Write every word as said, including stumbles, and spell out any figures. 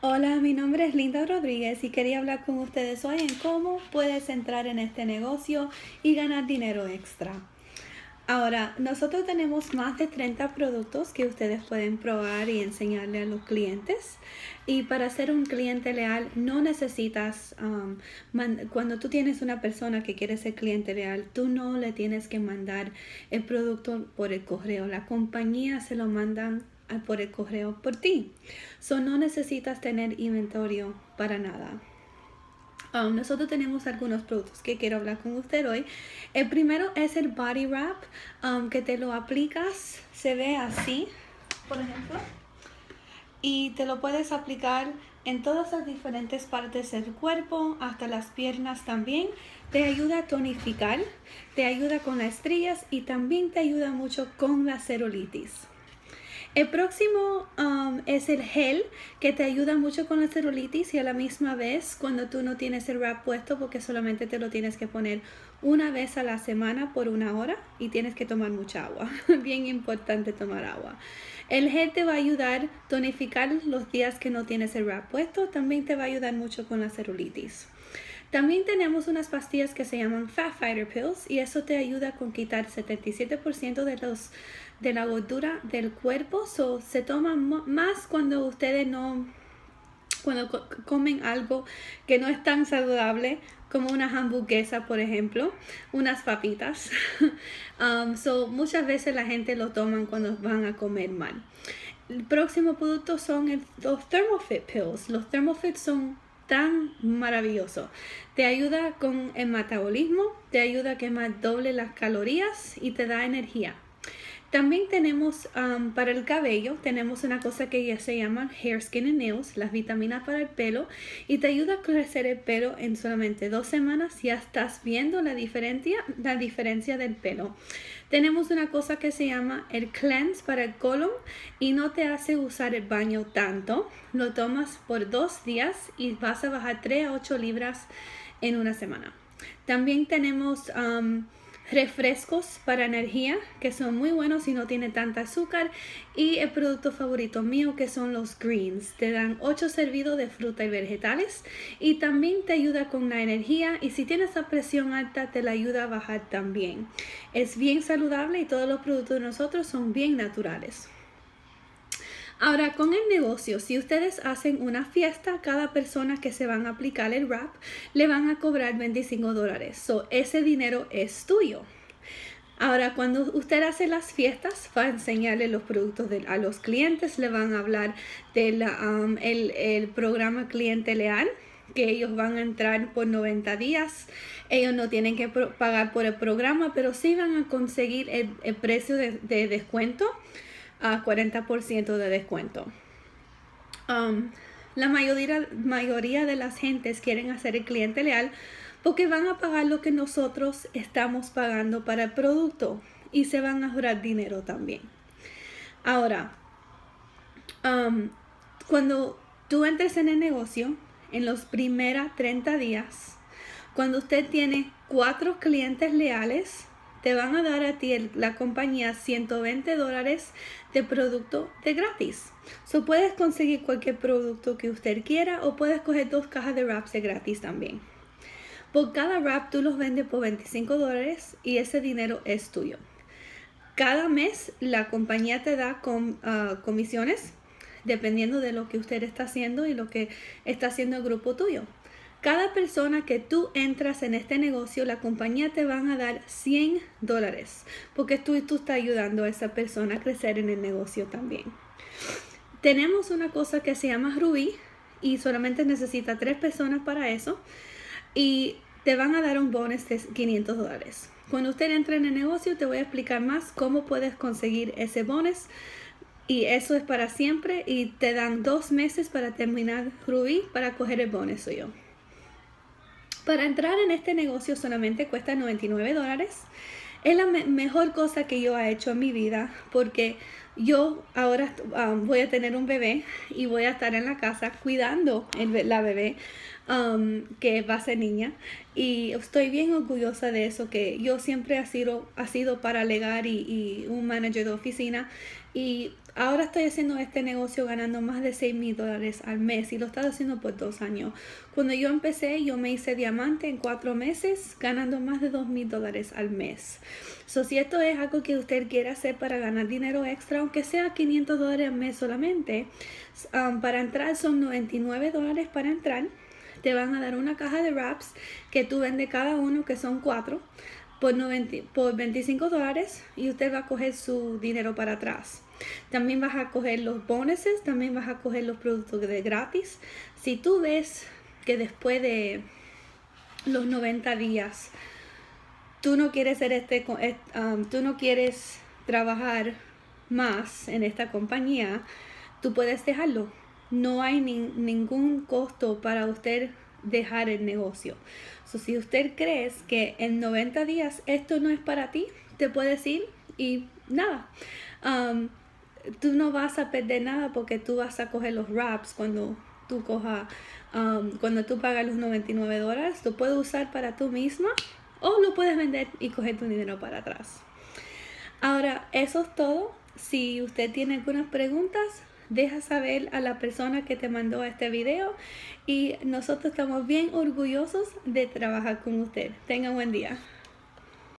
Hola, mi nombre es Linda Rodríguez y quería hablar con ustedes hoy en cómo puedes entrar en este negocio y ganar dinero extra. Ahora, nosotros tenemos más de treinta productos que ustedes pueden probar y enseñarle a los clientes. Y para ser un cliente leal no necesitas, um, cuando tú tienes una persona que quiere ser cliente leal, tú no le tienes que mandar el producto por el correo. La compañía se lo mandan por el correo por ti. So no necesitas tener inventario para nada. Um, nosotros tenemos algunos productos que quiero hablar con usted hoy. El primero es el Body Wrap, um, que te lo aplicas, se ve así, por ejemplo, y te lo puedes aplicar en todas las diferentes partes del cuerpo, hasta las piernas también. Te ayuda a tonificar, te ayuda con las estrías y también te ayuda mucho con la celulitis. El próximo um, es el gel, que te ayuda mucho con la celulitis y a la misma vez cuando tú no tienes el wrap puesto, porque solamente te lo tienes que poner una vez a la semana por una hora y tienes que tomar mucha agua. Bien importante tomar agua. El gel te va a ayudar a tonificar los días que no tienes el wrap puesto. También te va a ayudar mucho con la celulitis. También tenemos unas pastillas que se llaman Fat Fighter Pills y eso te ayuda con quitar setenta y siete por ciento de, los, de la gordura del cuerpo. So, se toma más cuando ustedes no, cuando co comen algo que no es tan saludable como una hamburguesa, por ejemplo, unas papitas. um, so, muchas veces la gente lo toman cuando van a comer mal. El próximo producto son el, los Thermofit Pills. Los Thermofit son tan maravilloso. Te ayuda con el metabolismo, te ayuda a quemar doble las calorías y te da energía. También tenemos um, para el cabello, tenemos una cosa que ya se llama Hair, Skin and Nails, las vitaminas para el pelo, y te ayuda a crecer el pelo en solamente dos semanas. Ya estás viendo la diferencia, la diferencia del pelo. Tenemos una cosa que se llama el Cleanse para el colon y no te hace usar el baño tanto. Lo tomas por dos días y vas a bajar tres a ocho libras en una semana. También tenemos um, refrescos para energía que son muy buenos y no tienen tanta azúcar, y el producto favorito mío que son los greens. Te dan ocho servidos de fruta y vegetales y también te ayuda con la energía, y si tienes la presión alta te la ayuda a bajar también. Es bien saludable y todos los productos de nosotros son bien naturales. Ahora, con el negocio, si ustedes hacen una fiesta, cada persona que se van a aplicar el wrap le van a cobrar veinticinco dólares. So, ese dinero es tuyo. Ahora, cuando usted hace las fiestas, va a enseñarle los productos de, a los clientes, le van a hablar del um, el, el programa Cliente Leal, que ellos van a entrar por noventa días. Ellos no tienen que pagar por el programa, pero sí van a conseguir el, el precio de, de descuento, a cuarenta por ciento de descuento. Um, la mayoría, mayoría de las gentes quieren hacer el cliente leal porque van a pagar lo que nosotros estamos pagando para el producto y se van a ahorrar dinero también. Ahora, um, cuando tú entres en el negocio, en los primeros treinta días, cuando usted tiene cuatro clientes leales, te van a dar a ti, el, la compañía, ciento veinte dólares de producto de gratis. So, puedes conseguir cualquier producto que usted quiera o puedes coger dos cajas de wraps de gratis también. Por cada wrap tú los vendes por veinticinco dólares y ese dinero es tuyo. Cada mes la compañía te da com, uh, comisiones dependiendo de lo que usted está haciendo y lo que está haciendo el grupo tuyo. Cada persona que tú entras en este negocio, la compañía te van a dar cien dólares porque tú, tú estás ayudando a esa persona a crecer en el negocio también. Tenemos una cosa que se llama Rubí y solamente necesita tres personas para eso y te van a dar un bonus de quinientos dólares. Cuando usted entre en el negocio te voy a explicar más cómo puedes conseguir ese bonus. Y eso es para siempre y te dan dos meses para terminar Rubí para coger el bonus suyo. Para entrar en este negocio solamente cuesta noventa y nueve dólares. Es la me mejor cosa que yo he hecho en mi vida porque yo ahora um, voy a tener un bebé y voy a estar en la casa cuidando el, la bebé um, que va a ser niña. Y estoy bien orgullosa de eso, que yo siempre he sido, ha sido paralegal y, y un manager de oficina. Y ahora estoy haciendo este negocio ganando más de seis mil dólares al mes y lo he estado haciendo por dos años. Cuando yo empecé, yo me hice diamante en cuatro meses ganando más de dos mil dólares al mes. So, si esto es algo que usted quiere hacer para ganar dinero extra, aunque sea quinientos dólares al mes solamente, um, para entrar son noventa y nueve dólares para entrar. Te van a dar una caja de wraps que tú vendes cada uno, que son cuatro, por, noventa, por veinticinco dólares, y usted va a coger su dinero para atrás. También vas a coger los bonuses, también vas a coger los productos de gratis. Si tú ves que después de los noventa días tú no quieres ser este, um, tú no quieres trabajar más en esta compañía, tú puedes dejarlo. No hay ni, ningún costo para usted dejar el negocio. So, si usted cree que en noventa días esto no es para ti, te puedes ir y nada. Um, tú no vas a perder nada porque tú vas a coger los wraps cuando tú coja, um, cuando tú pagas los noventa y nueve dólares. Lo puedes usar para tú misma o lo puedes vender y coger tu dinero para atrás. Ahora, eso es todo. Si usted tiene algunas preguntas, deja saber a la persona que te mandó este video, y nosotros estamos bien orgullosos de trabajar con usted. Tenga un buen día.